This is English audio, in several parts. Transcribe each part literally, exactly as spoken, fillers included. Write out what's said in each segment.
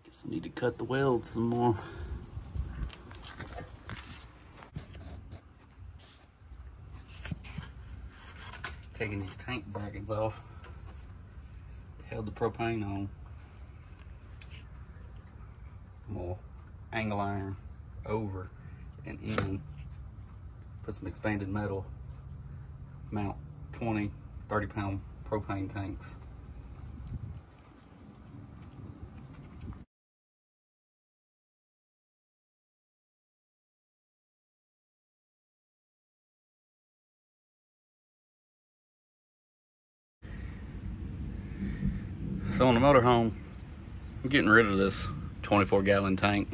Guess I need to cut the weld some more. Taking these tank brackets off. Held the propane on. More angle iron over and in. Put some expanded metal. Mount twenty, thirty pound propane tanks. So on the motorhome, I'm getting rid of this twenty-four gallon tank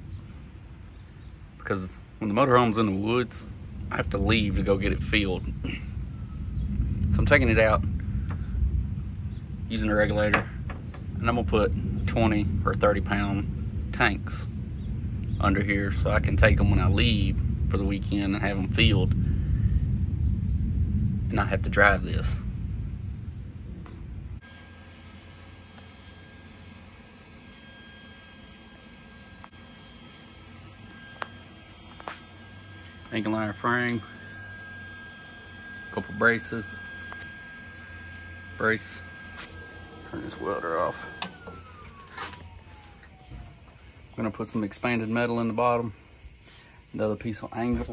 because when the motorhome's in the woods, I have to leave to go get it filled. So I'm taking it out using a regulator, and I'm gonna put twenty or thirty pound tanks under here so I can take them when I leave for the weekend and have them filled and not have to drive this. Angle iron frame, couple braces, brace, turn this welder off. I'm gonna put some expanded metal in the bottom, another piece of angle,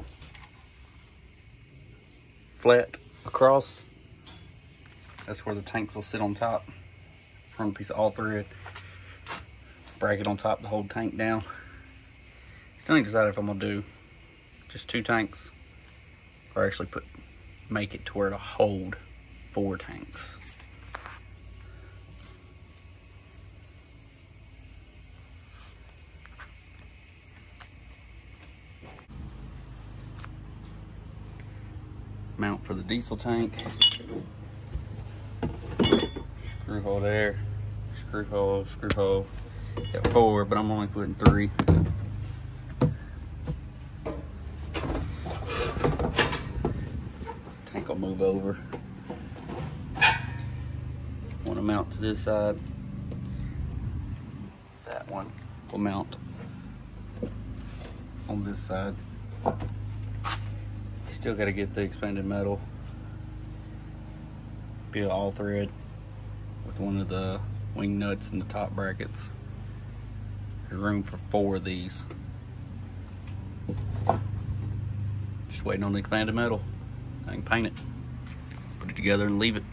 flat across. That's where the tanks will sit on top. Run a piece of all thread, bracket on top to hold the tank down. Still ain't decided if I'm gonna do just two tanks or actually put make it to where to hold four tanks. Mount for the diesel tank. Screw hole there, screw hole, screw hole. Got four, but I'm only putting three. Tank will move over. Want to mount to this side. That one will mount on this side. Still got to get the expanded metal. Be all thread with one of the wing nuts and the top brackets. There's room for four of these. Just waiting on the expanded metal. I can paint it, put it together and leave it.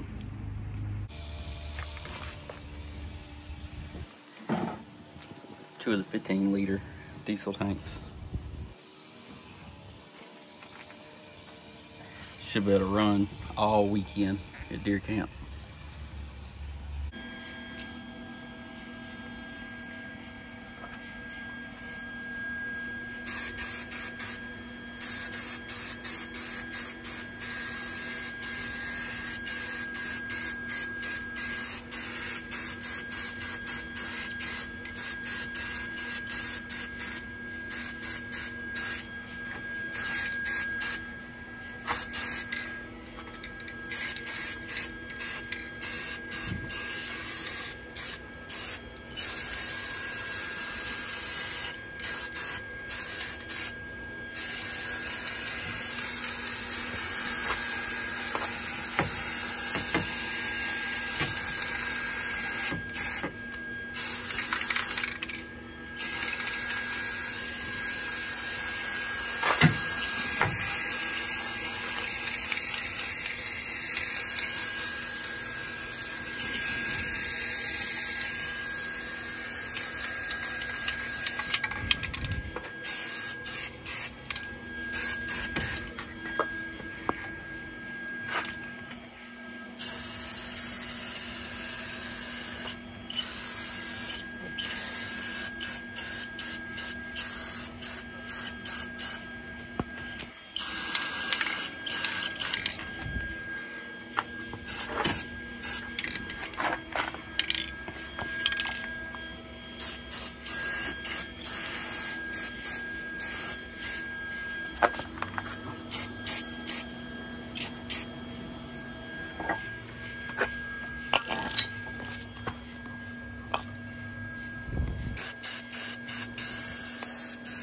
Two of the fifteen liter diesel tanks. Should be able to run all weekend at deer camp.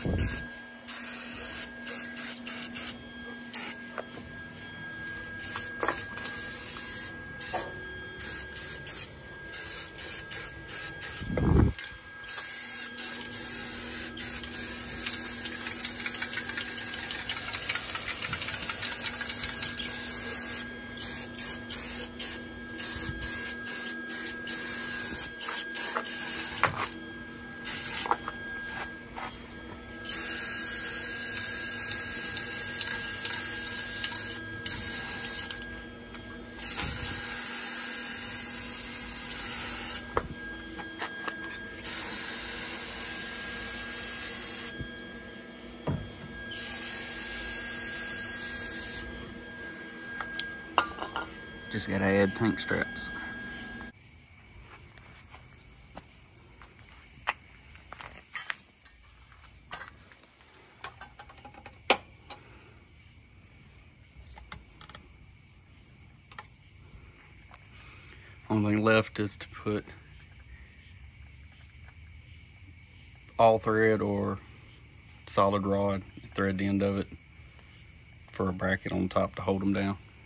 Just gotta add tank straps. Only thing left is to put all thread or solid rod, thread the end of it for a bracket on top to hold them down.